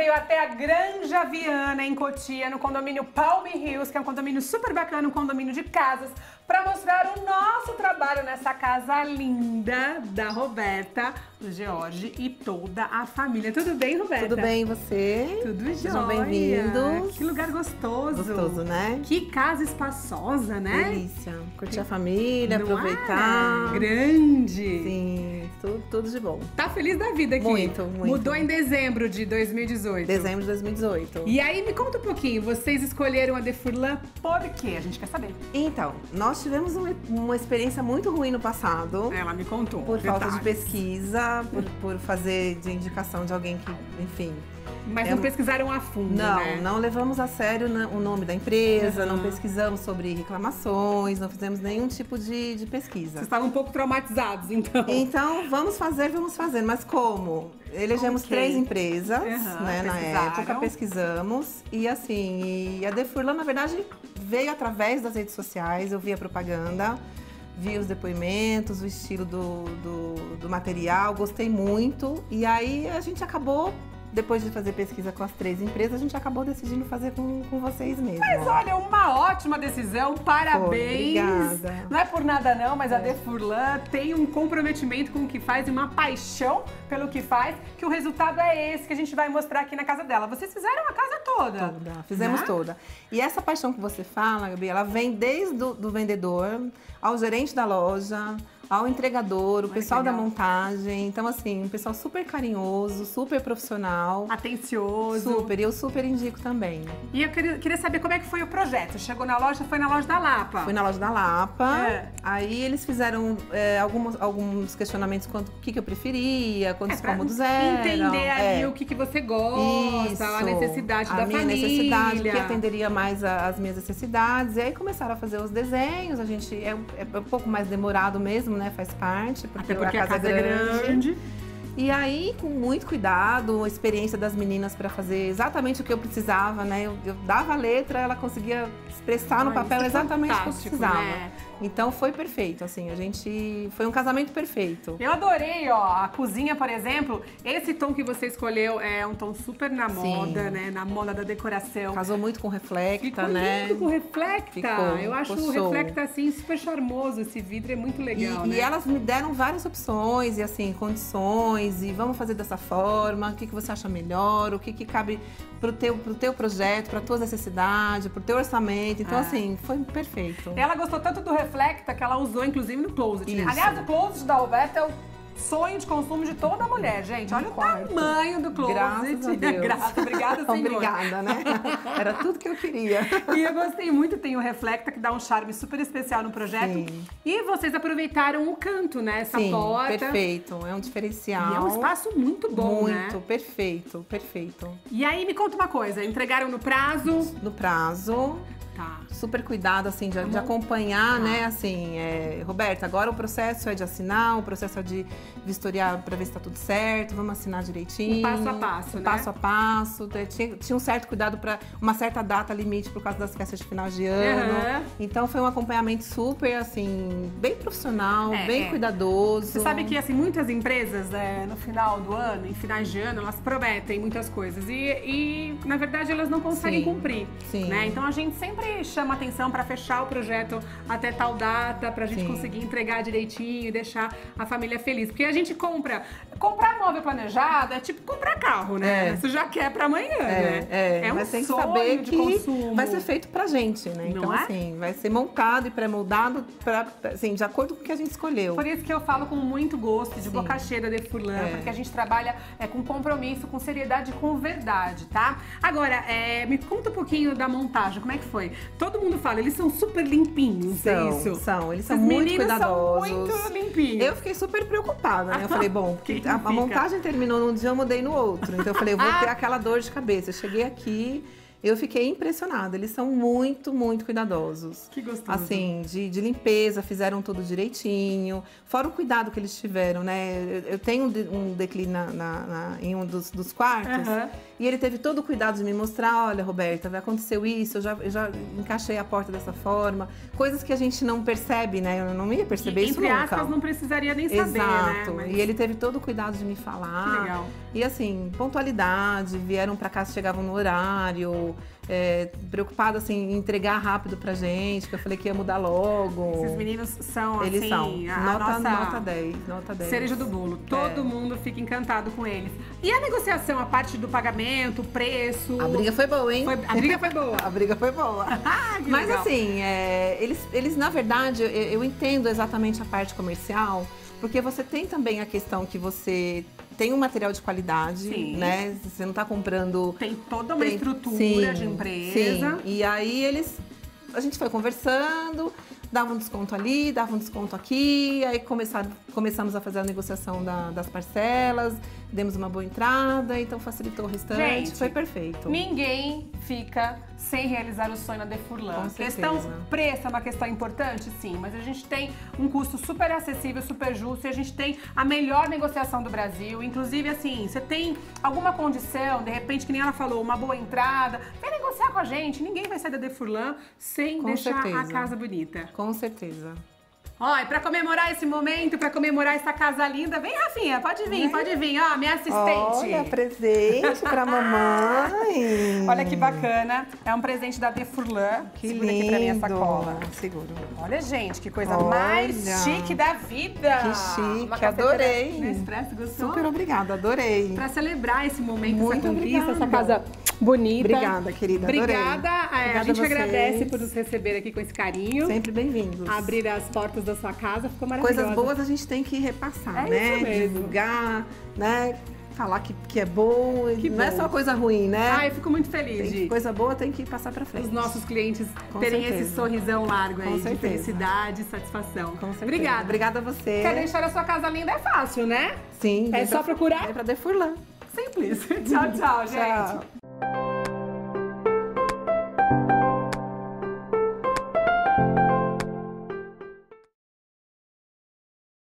veio até a Granja Viana, em Cotia, no condomínio Palm Hills, que é um condomínio super bacana, um condomínio de casas, para mostrar o nosso trabalho nessa casa linda da Roberta, do George e toda a família. Tudo bem, Roberta? Tudo bem, e você? Tudo jóia. Sejam bem-vindos. Que lugar gostoso. Gostoso, né? Que casa espaçosa, né? Delícia. Curtir a família, Não aproveitar. é? Grande. Sim, tudo de bom. Tá feliz da vida aqui. Muito. Mudou em dezembro de 2018. Dezembro de 2018. E aí, me conta um pouquinho, vocês escolheram a De Furlan por quê? A gente quer saber. Então, nós tivemos uma experiência muito ruim no passado. Ela me contou. Por falta de detalhes. pesquisa, por fazer de indicação de alguém que, enfim... Mas não pesquisaram a fundo, né? Não levamos a sério o nome da empresa, Uhum. não pesquisamos sobre reclamações, não fizemos nenhum tipo de pesquisa. Vocês estavam um pouco traumatizados, então. Então, vamos fazer, mas como? Elegemos Ok. 3 empresas, Uhum, né, na pesquisaram. época, pesquisamos. E assim, e a De Furlan, na verdade, veio através das redes sociais, eu vi a propaganda, vi os depoimentos, o estilo do material, gostei muito. E aí a gente acabou, depois de fazer pesquisa com as 3 empresas, a gente acabou decidindo fazer com vocês mesmos. Mas olha, uma ótima decisão, parabéns. Obrigada. Não é por nada não, mas a De Furlan tem um comprometimento com o que faz e uma paixão pelo que faz, que o resultado é esse que a gente vai mostrar aqui na casa dela. Vocês fizeram a casa toda. Fizemos né? toda. E essa paixão que você fala, Gabi, ela vem desde do vendedor, ao gerente da loja, ao entregador, o pessoal da legal. montagem. Então, assim, um pessoal super carinhoso, super profissional. Atencioso. Super, e eu super indico também. E eu queria saber como é que foi o projeto. Chegou na loja, foi na loja da Lapa. Fui na loja da Lapa, É. aí eles fizeram alguns questionamentos quanto o que eu preferia, quantos pra cômodos eram. entender ali É. o que você gosta, Isso, a necessidade da minha família. necessidade, que atenderia mais as minhas necessidades. E aí começaram a fazer os desenhos, a gente é um pouco mais demorado mesmo, né? Faz parte, Até porque a casa é grande. E aí, com muito cuidado, a experiência das meninas para fazer exatamente o que eu precisava, né? Eu dava a letra, ela conseguia expressar no Ai, papel isso é exatamente o que eu fantástico, precisava. né? Então foi perfeito, assim, foi um casamento perfeito. Eu adorei, ó, a cozinha, por exemplo, esse tom que você escolheu é um tom super na moda, né? Na moda da decoração. Casou muito com Reflecta, Ficou né? lindo com Reflecta. Ficou, Eu acho ficou o show. Reflecta, assim, super charmoso. Esse vidro é muito legal, né? E elas me deram várias opções e assim, condições, e vamos fazer dessa forma, o que você acha melhor, o que cabe pro teu projeto, pra tuas necessidades, pro teu orçamento. Então, assim, foi perfeito. Ela gostou tanto do Reflecta que ela usou, inclusive, no closet, né? Isso. Aliás, o closet da Roberta é o sonho de consumo de toda mulher, gente. Olha o tamanho do closet. Graças a Deus. Obrigada, senhor. Obrigada, né? Era tudo que eu queria. E eu gostei muito, tem o Reflecta, que dá um charme super especial no projeto. Sim. E vocês aproveitaram o canto, né? Essa Sim, porta. perfeito. É um diferencial. E é um espaço muito bom, muito, né? perfeito. E aí, me conta uma coisa, entregaram no prazo? No prazo. Tá. Super cuidado, assim, de acompanhar, né, assim, Roberta, agora o processo é de assinar, o processo é de vistoriar pra ver se tá tudo certo, vamos assinar direitinho. Um passo a passo, né? Passo a passo, tinha um certo cuidado pra uma certa data limite por causa das festas de final de ano. Uhum. Então foi um acompanhamento super, assim, bem profissional, bem cuidadoso. Você sabe que, assim, muitas empresas, no final do ano, em finais de ano, elas prometem muitas coisas e na verdade, elas não conseguem Sim, cumprir, sim. né? Então, a gente sempre chama atenção para fechar o projeto até tal data, pra gente Sim. conseguir entregar direitinho e deixar a família feliz. Porque a gente comprar móvel planejado é tipo comprar carro, né? Você já quer pra amanhã, né? É um mas tem que sonho saber de que consumo. vai ser feito pra gente, né? Não Então, é? assim, vai ser montado e pré-moldado assim, de acordo com o que a gente escolheu. Por isso que eu falo com muito gosto, de boca cheia da De Furlan, porque a gente trabalha com compromisso, com seriedade e com verdade, tá? Agora, me conta um pouquinho da montagem, como é que foi? Todo mundo fala, eles são super limpinhos, é isso? Eles são Os muito meninos cuidadosos. são muito limpinhos. Eu fiquei super preocupada, né? Eu falei, bom, Quem a montagem terminou num dia, eu mudei no outro. Então eu falei, eu vou ter aquela dor de cabeça. Eu cheguei aqui Eu fiquei impressionada, eles são muito, muito cuidadosos. Que gostoso. Assim, de limpeza, fizeram tudo direitinho. Fora o cuidado que eles tiveram, né? Eu tenho um declínio em um dos quartos. E ele teve todo o cuidado de me mostrar, olha, Roberta, aconteceu isso, eu já encaixei a porta dessa forma. Coisas que a gente não percebe, né? Eu não ia perceber isso nunca. Entre aspas, não precisaria nem saber, Exato. né? E ele teve todo o cuidado de me falar. Que legal. E assim, pontualidade, vieram pra cá, chegavam no horário, preocupado assim, em entregar rápido pra gente, que eu falei que ia mudar logo. Esses meninos são, eles assim, são. Nota 10, nota 10. Cereja do bolo. Todo mundo fica encantado com eles. E a negociação, a parte do pagamento, o preço? A briga foi boa, hein? A briga foi boa. A briga foi boa. Mas legal. assim, eles, na verdade, eu entendo exatamente a parte comercial, porque você tem também a questão que você tem um material de qualidade, sim, né? Você não tá comprando... Tem toda uma estrutura de empresa. Sim, e aí a gente foi conversando, dava um desconto ali, dava um desconto aqui, aí começamos a fazer a negociação das parcelas, demos uma boa entrada, então facilitou o restante, gente, foi perfeito. Ninguém fica sem realizar o sonho na Defurlan. Questão preço é uma questão importante, sim, mas a gente tem um custo super acessível, super justo, e a gente tem a melhor negociação do Brasil. Inclusive, assim, você tem alguma condição, de repente, que nem ela falou, uma boa entrada, vem negociar com a gente, ninguém vai sair da Defurlan sem deixar a casa bonita. Com certeza. Ó, e pra comemorar esse momento, pra comemorar essa casa linda, vem, Rafinha, pode vir, ó, minha assistente. Olha, presente pra mamãe. Olha que bacana, é um presente da Defurlan. Que Segura lindo. aqui pra minha sacola. Seguro. Olha, gente, que coisa mais chique da vida. Que chique, adorei. Nespresso, gostou? Super obrigada, adorei. Pra celebrar esse momento, Muito essa conquista, obrigada. essa casa bonita. Obrigada, querida, adorei. Obrigada, a gente vocês. agradece por nos receber aqui com esse carinho. Sempre bem-vindos. Abrir as portas da sua casa, ficou maravilhoso. Coisas boas a gente tem que repassar, É né? isso mesmo. Divulgar, né? Falar que é bom, Que não bom. é só coisa ruim, né? Ai, eu fico muito feliz de Coisa boa tem que passar pra frente. os nossos clientes Com terem certeza. esse sorrisão largo aí Com de certeza. felicidade e satisfação. Com certeza. Obrigada. Obrigada a você. Quer deixar a sua casa linda? É fácil, né? Sim. É só procurar? É pra Defurlan. Simples. Tchau, tchau, gente. Tchau.